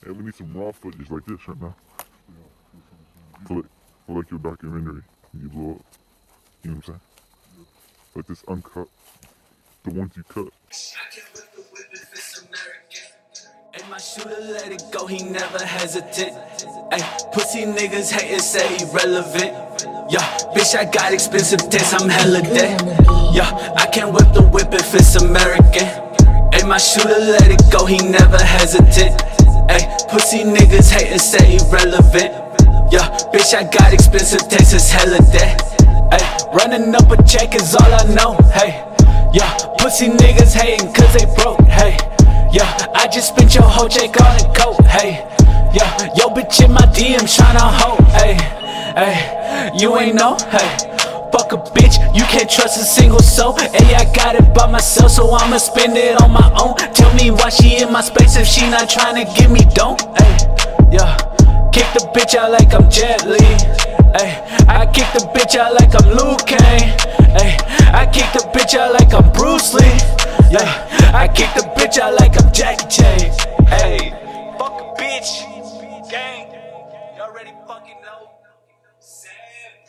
Hey, we need some raw footage like this right now. For like your documentary, you blow up. You know what I'm saying? Like this uncut, the ones you cut. Ain't my shooter, let it go, he never hesitate. Ayy, pussy niggas hatin', say irrelevant. Yeah, bitch, I got expensive taste, I'm hella dead. Yeah, I can't whip the whip if it's American. Ain't my shooter, let it go, he never hesitate. Ayy, pussy niggas hatin', say irrelevant. Yeah, bitch, I got expensive taste, it's hella dead. Ayy, running up a check is all I know, hey. Yeah, pussy niggas hatin' cause they broke, hey. Yeah, I just spent your whole check on a coat, hey. Yeah, yo bitch in my DMs tryna hoe, hey. Hey, you ain't know, hey. Fuck a bitch, you can't trust a single soul. Hey, I got it by myself, so I'ma spend it on my own. Tell me why she in my space if she not tryna give me don't, hey. Yeah, kick the bitch out like I'm Jet Li. Ay, I kick the bitch out like I'm Liu Kang. Ay, I kick the bitch out like I'm Bruce Lee. Yeah, I kick the bitch out like I'm Jackie Chan. Hey, fuck a bitch, gang. You already fucking know. Sam.